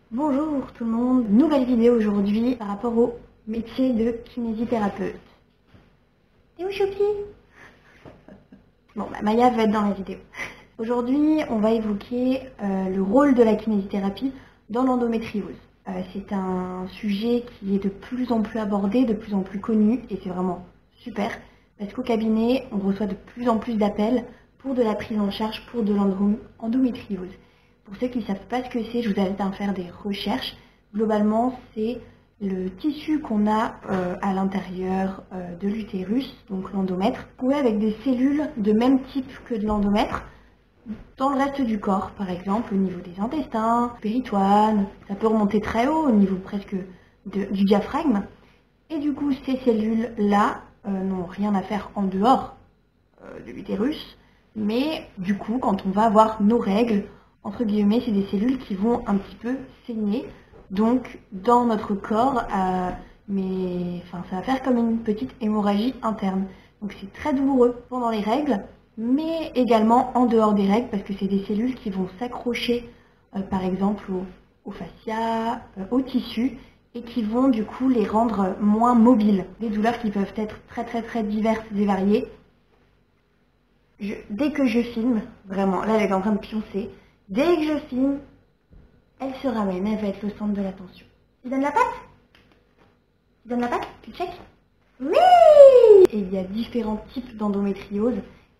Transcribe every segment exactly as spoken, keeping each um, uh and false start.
Bonjour tout le monde, nouvelle vidéo aujourd'hui par rapport au métier de kinésithérapeute. T'es où Choupi? Bon, bah, Maya va être dans la vidéo. Aujourd'hui, on va évoquer euh, le rôle de la kinésithérapie dans l'endométriose. Euh, c'est un sujet qui est de plus en plus abordé, de plus en plus connu, et c'est vraiment super, parce qu'au cabinet, on reçoit de plus en plus d'appels pour de la prise en charge pour de l'endométriose. Pour ceux qui ne savent pas ce que c'est, je vous invite à faire des recherches. Globalement, c'est le tissu qu'on a euh, à l'intérieur euh, de l'utérus, donc l'endomètre, couvé avec des cellules de même type que de l'endomètre dans le reste du corps, par exemple au niveau des intestins, péritoine, ça peut remonter très haut, au niveau presque de, du diaphragme. Et du coup, ces cellules-là euh, n'ont rien à faire en dehors euh, de l'utérus, mais du coup, quand on va avoir nos règles, entre guillemets, c'est des cellules qui vont un petit peu saigner, donc dans notre corps, euh, mais enfin, ça va faire comme une petite hémorragie interne. Donc c'est très douloureux pendant les règles, mais également en dehors des règles, parce que c'est des cellules qui vont s'accrocher, euh, par exemple, au, au fascia, euh, au tissu, et qui vont du coup les rendre moins mobiles. Des douleurs qui peuvent être très très très diverses et variées. Je, dès que je filme, vraiment, là elle est en train de pioncer, dès que je filme, elle se ramène, elle va être le centre de l'attention. Tu donnes la patte? Tu donnes la patte? Tu check? Oui! Et il y a différents types d'endométriose,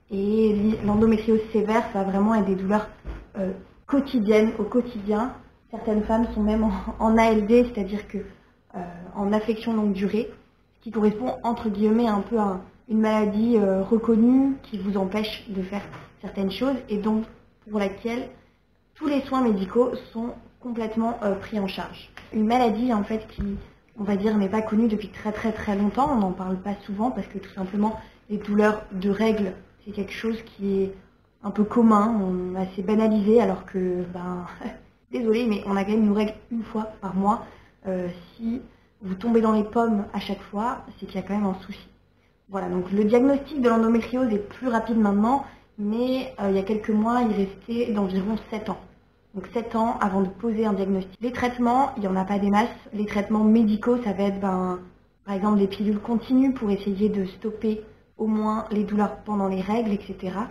et l'endométriose sévère, ça va vraiment être des douleurs euh, quotidiennes, au quotidien. Certaines femmes sont même en, en A L D, c'est-à-dire que euh, en affection longue durée, ce qui correspond entre guillemets un peu à une maladie euh, reconnue qui vous empêche de faire certaines choses et donc pour laquelle tous les soins médicaux sont complètement euh, pris en charge. Une maladie en fait qui, on va dire, n'est pas connue depuis très très très longtemps, on n'en parle pas souvent parce que tout simplement les douleurs de règles, c'est quelque chose qui est un peu commun, on a assez banalisé alors que, ben, désolé, mais on a quand même une règle une fois par mois. Euh, si vous tombez dans les pommes à chaque fois, c'est qu'il y a quand même un souci. Voilà, donc le diagnostic de l'endométriose est plus rapide maintenant, mais euh, il y a quelques mois, il restait d'environ sept ans. Donc sept ans avant de poser un diagnostic. Les traitements, il n'y en a pas des masses. Les traitements médicaux, ça va être ben, par exemple des pilules continues pour essayer de stopper au moins les douleurs pendant les règles, et cetera.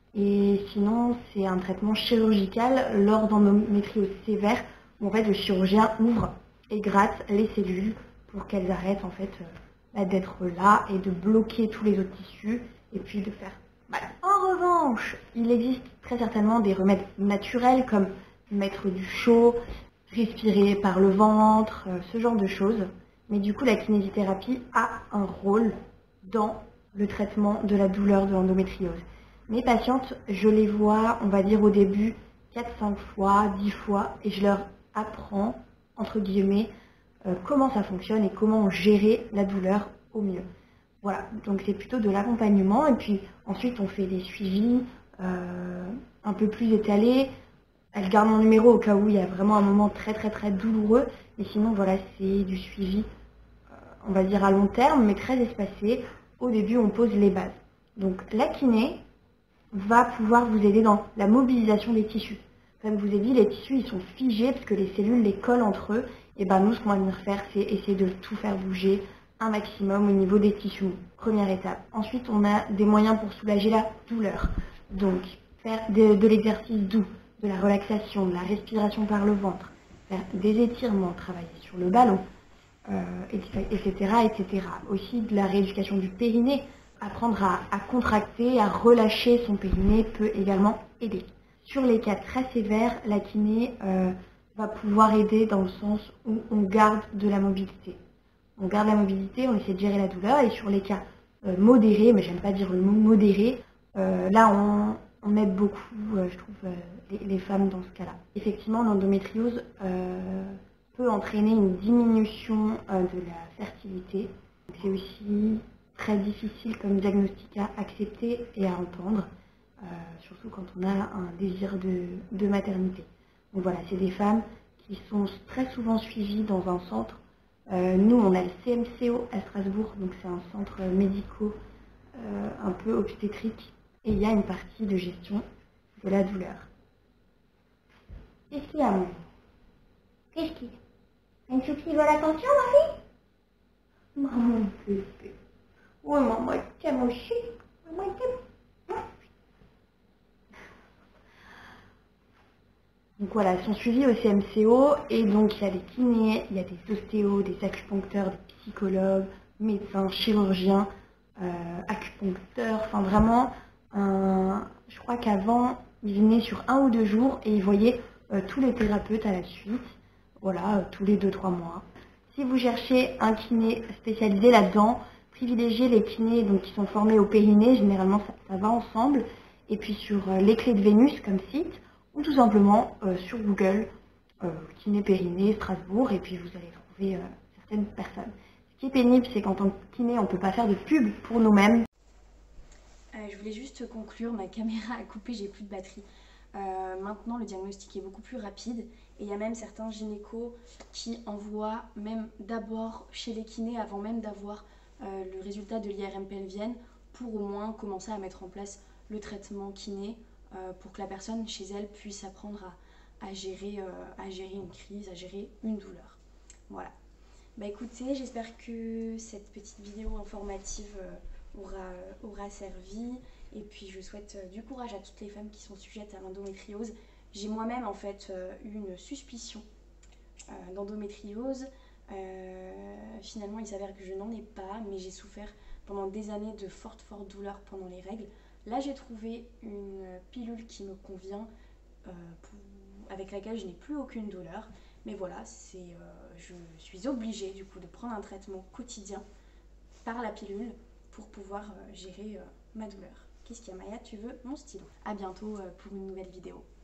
Et sinon, c'est un traitement chirurgical lors d'endométriose sévère, où en fait le chirurgien ouvre et gratte les cellules pour qu'elles arrêtent en fait euh, d'être là et de bloquer tous les autres tissus et puis de faire mal. En revanche, il existe très certainement des remèdes naturels comme mettre du chaud, respirer par le ventre, euh, ce genre de choses. Mais du coup, la kinésithérapie a un rôle dans le traitement de la douleur de l'endométriose. Mes patientes, je les vois, on va dire au début, quatre cinq fois, dix fois, et je leur apprends, entre guillemets, euh, comment ça fonctionne et comment gérer la douleur au mieux. Voilà, donc c'est plutôt de l'accompagnement, et puis ensuite on fait des suivis euh, un peu plus étalés. Elle garde mon numéro au cas où il y a vraiment un moment très très très douloureux, mais sinon voilà, c'est du suivi, euh, on va dire à long terme, mais très espacé. Au début, on pose les bases. Donc la kiné va pouvoir vous aider dans la mobilisation des tissus. Comme je vous ai dit, les tissus ils sont figés parce que les cellules les collent entre eux. Et ben nous, ce qu'on va venir faire, c'est essayer de tout faire bouger un maximum au niveau des tissus. Première étape. Ensuite, on a des moyens pour soulager la douleur. Donc, faire de, de l'exercice doux, de la relaxation, de la respiration par le ventre, faire des étirements, travailler sur le ballon, euh, et cetera, et cetera. Aussi de la rééducation du périnée. Apprendre à, à contracter, à relâcher son périnée peut également aider. Sur les cas très sévères, la kiné euh, va pouvoir aider dans le sens où on garde de la mobilité. On garde la mobilité, on essaie de gérer la douleur, et sur les cas euh, modérés, mais j'aime pas dire le mot modéré, euh, là on, on aide beaucoup, euh, je trouve, euh, les, les femmes dans ce cas-là. Effectivement, l'endométriose euh, peut entraîner une diminution euh, de la fertilité. C'est aussi très difficile comme diagnostic à accepter et à entendre, euh, surtout quand on a un désir de, de maternité. Donc voilà, c'est des femmes qui sont très souvent suivies dans un centre. Euh, nous, on a le C M C O à Strasbourg, donc c'est un centre médico euh, un peu obstétrique, et il y a une partie de gestion de la douleur. Qu'est-ce qu'il y a, mon? Qu'est-ce qu'il y a? Mon choupi veut l'attention, ma fille? Maman, bébé. Oui, maman, elle t'aime aussi. Maman, elle t'aime. Donc voilà, elles sont suivies au C M C O et donc il y a des kinés, il y a des ostéos, des acupuncteurs, des psychologues, médecins, chirurgiens, euh, acupuncteurs, enfin vraiment, euh, je crois qu'avant, ils venaient sur un ou deux jours et ils voyaient euh, tous les thérapeutes à la suite, voilà, euh, tous les deux trois mois. Si vous cherchez un kiné spécialisé là-dedans, privilégiez les kinés donc, qui sont formés au périnée, généralement ça, ça va ensemble, et puis sur euh, les clés de Vénus comme site, ou tout simplement euh, sur Google, euh, kiné périnée, Strasbourg, et puis vous allez trouver euh, certaines personnes. Ce qui est pénible, c'est qu'en tant que kiné, on ne peut pas faire de pub pour nous-mêmes. Euh, je voulais juste conclure, ma caméra a coupé, j'ai plus de batterie. Euh, maintenant, le diagnostic est beaucoup plus rapide et il y a même certains gynécos qui envoient même d'abord chez les kinés avant même d'avoir euh, le résultat de l'I R M pelvienne pour au moins commencer à mettre en place le traitement kiné euh, pour que la personne chez elle puisse apprendre à, à, gérer, euh, à gérer une crise, à gérer une douleur. Voilà. Bah écoutez, j'espère que cette petite vidéo informative euh, aura, aura servi. Et puis je souhaite euh, du courage à toutes les femmes qui sont sujettes à l'endométriose. J'ai moi-même en fait euh, eu une suspicion euh, d'endométriose. Euh, finalement, il s'avère que je n'en ai pas, mais j'ai souffert pendant des années de fortes, fortes douleurs pendant les règles. Là, j'ai trouvé une pilule qui me convient, euh, pour, avec laquelle je n'ai plus aucune douleur. Mais voilà, c'est, euh, je suis obligée du coup de prendre un traitement quotidien par la pilule pour pouvoir euh, gérer euh, ma douleur. Qu'est-ce qu'il y a, Maya? Tu veux mon stylo? À bientôt euh, pour une nouvelle vidéo.